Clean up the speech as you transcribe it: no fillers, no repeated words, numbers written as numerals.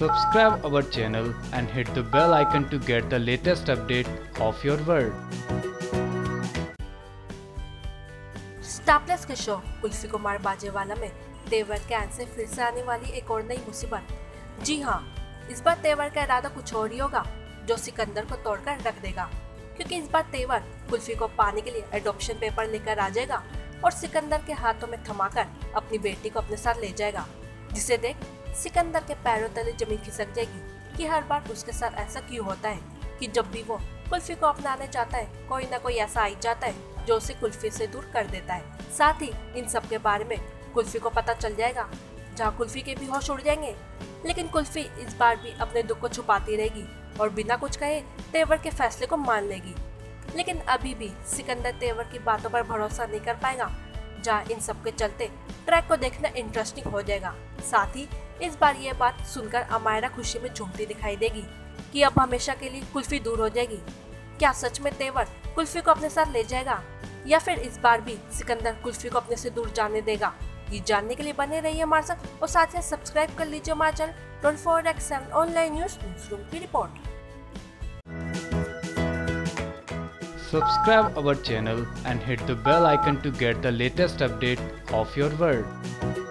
Subscribe our channel and hit the bell icon to get the latest update of your world. Star Plus के show Kulfi Kumar Bajewala में तेवर can say फिर से आने वाली एक और नई मुसीबत। जी हाँ, इस बार तेवर का इरादा कुछ और ही होगा जो सिकंदर को तोड़कर रख देगा, क्योंकि इस बार तेवर कुल्फी को पाने के लिए एडॉप्शन पेपर लेकर आ जाएगा और सिकंदर के हाथों में थमाकर अपनी बेटी को अपने साथ ले जाएगा, जिसे देख सिकंदर के पैरों तले जमीन खिसक जाएगी कि हर बार उसके साथ ऐसा क्यों होता है कि जब भी वो कुल्फी को अपनाने चाहता है कोई ना कोई ऐसा आ ही जाता है जो उसे कुल्फी से दूर कर देता है। साथ ही इन सब के बारे में कुल्फी को पता चल जाएगा, जहाँ कुल्फी के भी होश उड़ जाएंगे। लेकिन कुल्फी इस बार भी अपने दुख को छुपाती रहेगी और बिना कुछ कहे तेवर के फैसले को मान लेगी। लेकिन अभी भी सिकंदर तेवर की बातों पर भरोसा नहीं कर पाएगा, जहाँ इन सब के चलते ट्रैक को देखना इंटरेस्टिंग हो जाएगा। साथ ही इस बार ये बात सुनकर अमायरा खुशी में झूमती दिखाई देगी कि अब हमेशा के लिए कुल्फी दूर हो जाएगी। क्या सच में तेवर कुल्फी को अपने साथ ले जाएगा या फिर इस बार भी सिकंदर कुल्फी को अपने से दूर जाने देगा? ये जानने के लिए बने रहिए हमारे साथ और साथ ही सब्सक्राइब कर लीजिए हमारा channel 24x7 online newsroom की report. Subscribe our channel and hit the bell icon to get the latest update of your world.